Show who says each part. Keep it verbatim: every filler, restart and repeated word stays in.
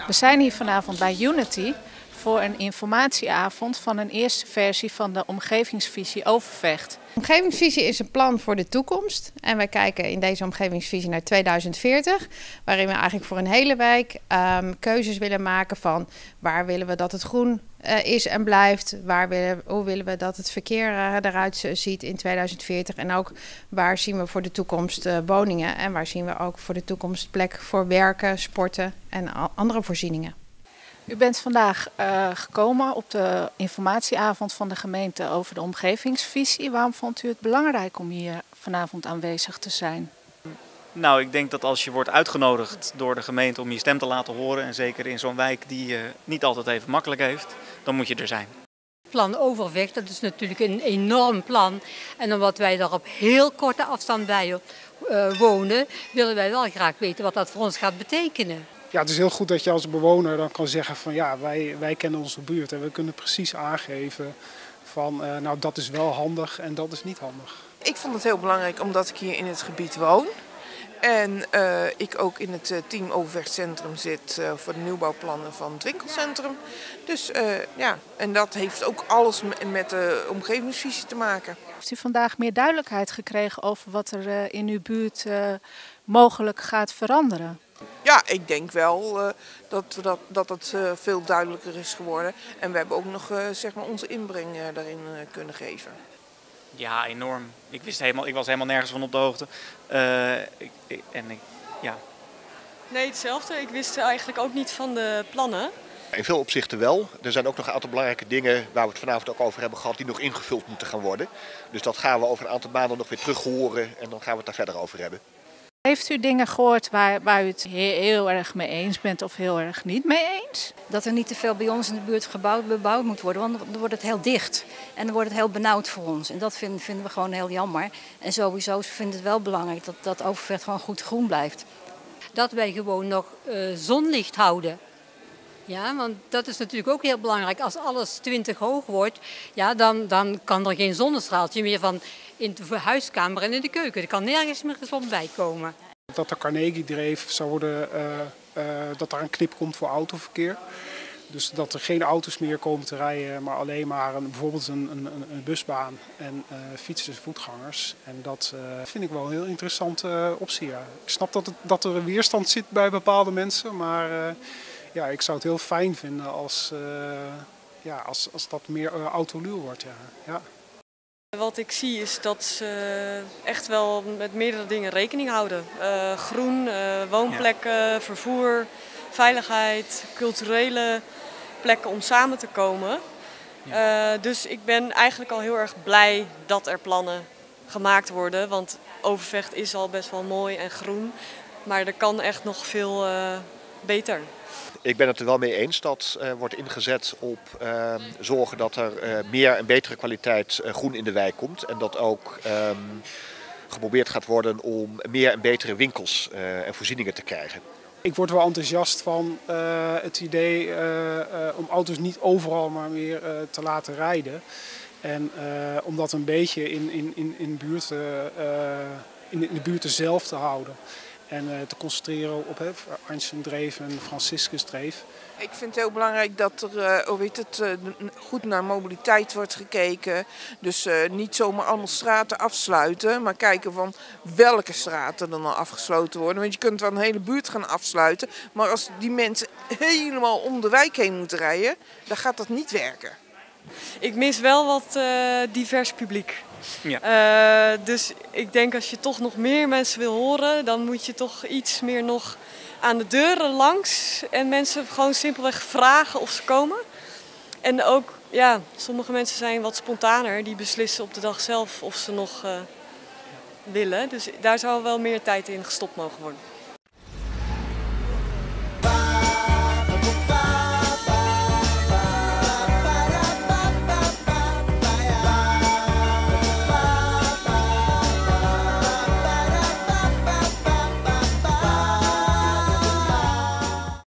Speaker 1: We zijn hier vanavond bij Unity voor een informatieavond van een eerste versie van de omgevingsvisie Overvecht.
Speaker 2: De omgevingsvisie is een plan voor de toekomst en wij kijken in deze omgevingsvisie naar tweeduizend veertig, waarin we eigenlijk voor een hele wijk um, keuzes willen maken van waar willen we dat het groen uh, is en blijft, waar willen, hoe willen we dat het verkeer uh, eruit ziet in tweeduizend veertig en ook waar zien we voor de toekomst uh, woningen en waar zien we ook voor de toekomst plek voor werken, sporten en andere voorzieningen.
Speaker 1: U bent vandaag uh, gekomen op de informatieavond van de gemeente over de omgevingsvisie. Waarom vond u het belangrijk om hier vanavond aanwezig te zijn?
Speaker 3: Nou, ik denk dat als je wordt uitgenodigd door de gemeente om je stem te laten horen, en zeker in zo'n wijk die uh, niet altijd even makkelijk heeft, dan moet je er zijn.
Speaker 4: Plan Overvecht, dat is natuurlijk een enorm plan. En omdat wij daar op heel korte afstand bij uh, wonen, willen wij wel graag weten wat dat voor ons gaat betekenen.
Speaker 5: Ja, het is heel goed dat je als bewoner dan kan zeggen van ja, wij, wij kennen onze buurt en we kunnen precies aangeven van uh, nou dat is wel handig en dat is niet handig.
Speaker 6: Ik vond het heel belangrijk omdat ik hier in het gebied woon en uh, ik ook in het uh, team Overvechtcentrum zit uh, voor de nieuwbouwplannen van het winkelcentrum. Dus uh, ja, en dat heeft ook alles met de omgevingsvisie te maken.
Speaker 1: Heeft u vandaag meer duidelijkheid gekregen over wat er uh, in uw buurt uh, mogelijk gaat veranderen?
Speaker 6: Ja, ik denk wel uh, dat, dat, dat het uh, veel duidelijker is geworden. En we hebben ook nog uh, zeg maar onze inbreng uh, daarin uh, kunnen geven.
Speaker 3: Ja, enorm. Ik, wist helemaal, ik was helemaal nergens van op de hoogte. Uh, ik, ik, en ik, ja.
Speaker 7: Nee, hetzelfde. Ik wist eigenlijk ook niet van de plannen.
Speaker 8: In veel opzichten wel. Er zijn ook nog een aantal belangrijke dingen waar we het vanavond ook over hebben gehad die nog ingevuld moeten gaan worden. Dus dat gaan we over een aantal maanden nog weer terug horen en dan gaan we het daar verder over hebben.
Speaker 1: Heeft u dingen gehoord waar, waar u het heel, heel erg mee eens bent of heel erg niet mee eens?
Speaker 9: Dat er niet te veel bij ons in de buurt gebouwd, bebouwd moet worden, want dan wordt het heel dicht. En dan wordt het heel benauwd voor ons. En dat vinden, vinden we gewoon heel jammer. En sowieso vinden we het wel belangrijk dat, dat Overvecht gewoon goed groen blijft.
Speaker 4: Dat wij gewoon nog uh, zonlicht houden. Ja, want dat is natuurlijk ook heel belangrijk. Als alles twintig hoog wordt, ja, dan, dan kan er geen zonnestraaltje meer van in de huiskamer en in de keuken. Er kan nergens meer de zon bij komen.
Speaker 5: Dat de Carnegie-dreef zou worden, uh, uh, dat daar een knip komt voor autoverkeer. Dus dat er geen auto's meer komen te rijden, maar alleen maar een, bijvoorbeeld een, een, een busbaan en uh, fietsers en voetgangers. En dat uh, vind ik wel een heel interessante uh, optie. Ja. Ik snap dat, het, dat er een weerstand zit bij bepaalde mensen, maar uh, ja, ik zou het heel fijn vinden als, uh, ja, als, als dat meer uh, autoluw wordt. Ja. Ja.
Speaker 7: Wat ik zie is dat ze echt wel met meerdere dingen rekening houden. Uh, groen, uh, woonplekken, ja. vervoer, veiligheid, culturele plekken om samen te komen. Ja. Uh, dus ik ben eigenlijk al heel erg blij dat er plannen gemaakt worden. Want Overvecht is al best wel mooi en groen. Maar er kan echt nog veel uh, beter.
Speaker 8: Ik ben het er wel mee eens dat uh, wordt ingezet op uh, zorgen dat er uh, meer en betere kwaliteit uh, groen in de wijk komt. En dat ook um, geprobeerd gaat worden om meer en betere winkels uh, en voorzieningen te krijgen.
Speaker 5: Ik word wel enthousiast van uh, het idee uh, uh, om auto's niet overal maar meer uh, te laten rijden. En uh, om dat een beetje in, in, in, in, buurt, uh, in de buurten zelf te houden. En uh, te concentreren op Arnhem-dreef en Franciscus-dreef.
Speaker 6: Ik vind het heel belangrijk dat er uh, hoe heet het, uh, goed naar mobiliteit wordt gekeken. Dus uh, niet zomaar allemaal straten afsluiten, maar kijken van welke straten er dan afgesloten worden. Want je kunt wel een hele buurt gaan afsluiten, maar als die mensen helemaal om de wijk heen moeten rijden, dan gaat dat niet werken.
Speaker 7: Ik mis wel wat uh, divers publiek. Ja. Uh, dus ik denk als je toch nog meer mensen wil horen, dan moet je toch iets meer nog aan de deuren langs en mensen gewoon simpelweg vragen of ze komen. En ook, ja, sommige mensen zijn wat spontaner, die beslissen op de dag zelf of ze nog uh, willen. Dus daar zou wel meer tijd in gestopt mogen worden.